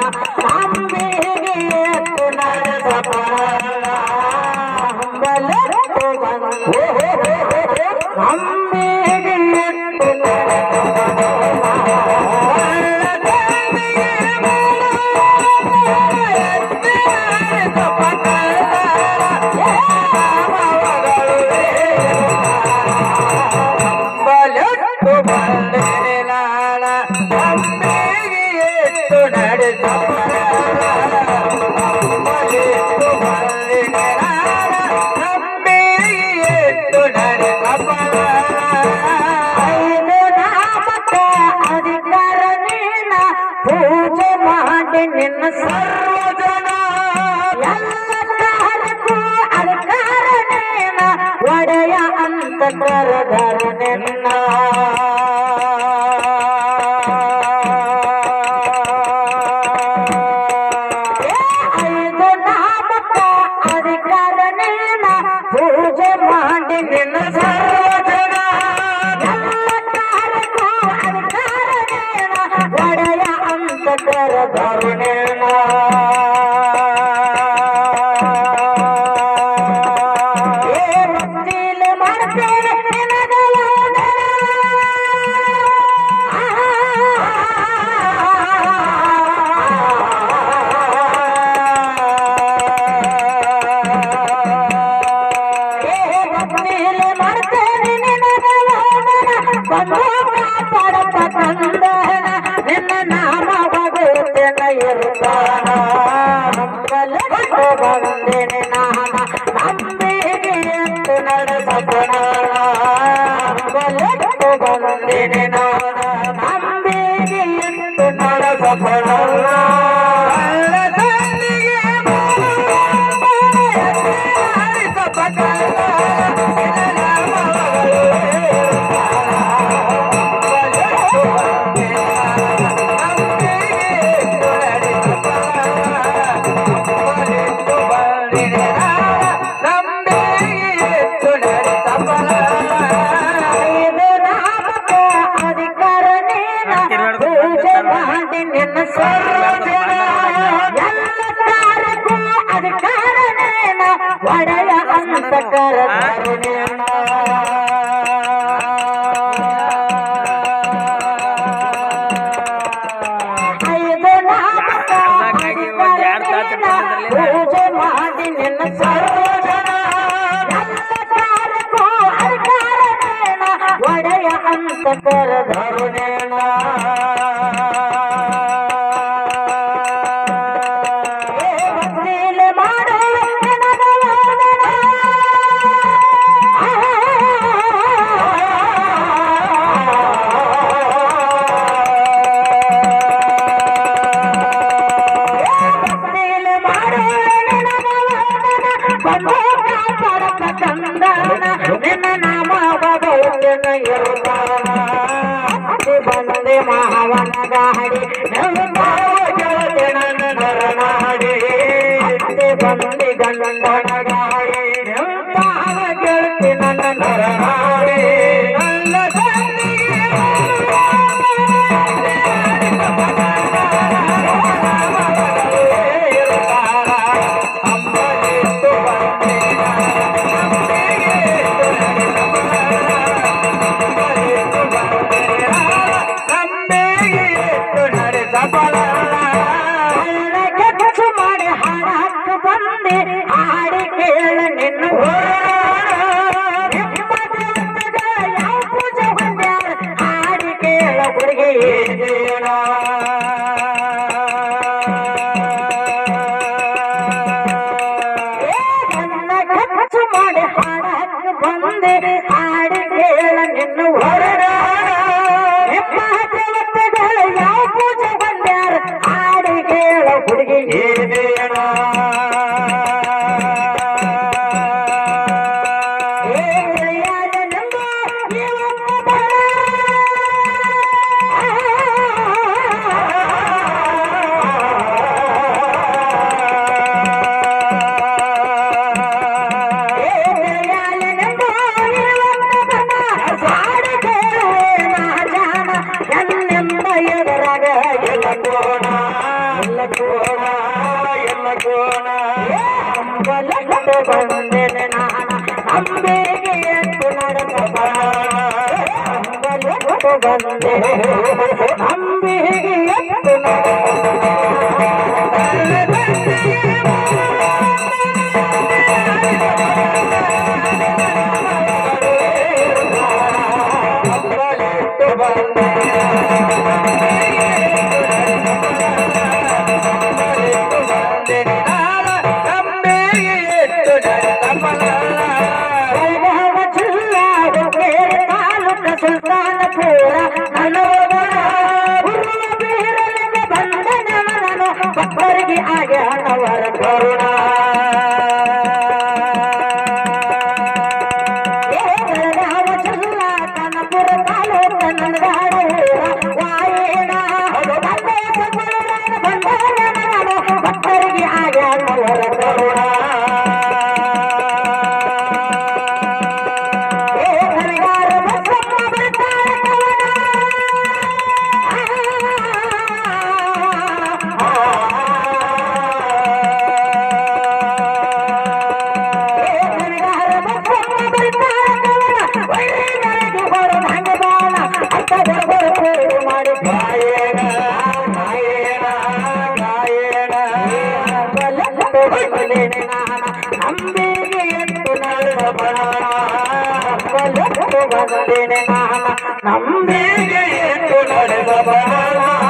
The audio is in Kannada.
ಅಂಬಿಗೆ ಎತ್ತು ನಡೆಸಬಲ್ಲ ಅಂಬಲೆಟ್ಟು ಬಂದು ಅಂಬಿಗೆ ಎತ್ತು ನಿನ್ನ ಸರ್ವಜನ ಎಲ್ಲ ಕಾರ್ಯಕ್ಕೂ ಅಧಿಕಾರನೇನ ಒಡೆಯ ಅಂತ ಕರೆದರ ನಿನ್ನ ಐದು ನಾಮಕ ಅಧಿಕಾರನೇನ ಪೂಜೆ ಮಾಡಿ ನಿನ್ನ ಸರ್ವಜನ ಎಲ್ಲ ಕಾರ್ಯಕ್ಕೂ ಅಧಿಕಾರನೇನ ಒಡೆಯ ಅಂತ ಕರೆದರುಣೇನ ಭಕ್ತಿಲಿ ಮಾಡ್ತೇನೆ ನಿನಗಲೋಣ ಭಕ್ತಿಲಿ ಮಾಡ್ತೇನೆ ನಿನಗಲೋಣ ಬಂದು ಕಾಪಾಡಪ್ಪ ತಂದನ ನಿನ್ನ ನಾಮ ಭಗವತನ ಇರುತ್ತಾನ ನಂಬಲೆಟ್ಟು ಬಂದೇನೆ ನಾಮ ನಂಬಿಗೆ ಎಂದು ನಡೆಸಬಣ ನಂಬಲೆಟ್ಟು ಬಂದೇನೆ ನಾಮ ನಂಬಿಗೆ ಎಂದು ನಡೆಸಬಣ ನಿನ್ನ ಸರ್ವಜನ ಎಲ್ಲ ಕಾರ್ಯಕ್ಕೂ ಅಧಿಕಾರನೇನ ಒಡೆಯ ಅಂತ ಕರೆದರುಣೇನ ಐದು ನಾಮಕ ಅಧಿಕಾರನೇನ ಪೂಜೆ ಮಾಡಿ ನಿನ್ನ ಸರ್ವಜನ ಎಲ್ಲ ಕಾರ್ಯಕ್ಕೂ ಅಧಿಕಾರನೇನ ಒಡೆಯ ಅಂತ ಕರೆದರುಣೇನ ನಿನ್ನ ನಾಮ ಭಗವತನ ಇರುತ್ತಾನ ಬಂದೆ ಮಾವನ ಗಾಡಿ ಗೆಳತಿ ನನ್ನ ನರನಾಡಿ ಬಂದೆ ಗಂಡನ ಗಾಡಿ ಗೆಳತಿ ನನ್ನ ನರನಾಡಿ ಮಾಡಿ ಹಾಡಕ್ಕ ಬಂದೆ ಹಾಡಿ ಕೇಳ ನಿನ್ನ ಯಾವ ಪೂಜೆ ಬಂದ್ಯಾರ ಹಾಡಿ ಕೇಳ ಹುಡುಗಿ ನನ್ನ ಖರ್ಚು ಮಾಡಿ ಹಾಡಕ್ಕ ಬಂದೆ ಹಾಡಿ ಕೇಳ ನಿನ್ನ ಹೊರಡ ಯಾವ ಪೂಜೆ ಬಂದ್ಯಾರ ಹಾಡಿ ಕೇಳ ಹುಡುಗಿ ಬಂದೇನೆ ನಾನ ಅಂಬಿಗೆ ಎತ್ತು ನಡೆದ ಅಂಬಲಿಟ್ಟು ಬಂದೆ ಅಂಬಿಗೆ ಎತ್ತು ಸುಲ್ತಾನಪುರ ಬಂದನವರನು ಭಕ್ತರಿಗೆ ಆಗ್ಯಾನವರ ಕರುಣ ಸುಲ್ತಾನಪುರ ತಾಲೂಕ ನನಗಾಡ ವಾಯೇಣ ಬಂದನವರನು ಭಕ್ತರಿಗೆ ಆಗ್ಯಾನವರ ಕರುಣ ಅಂಬಿಗೆ ಎತ್ತು ನಡೆದ ನಂಬಿಗೆ ಎತ್ತು ನಡೆದ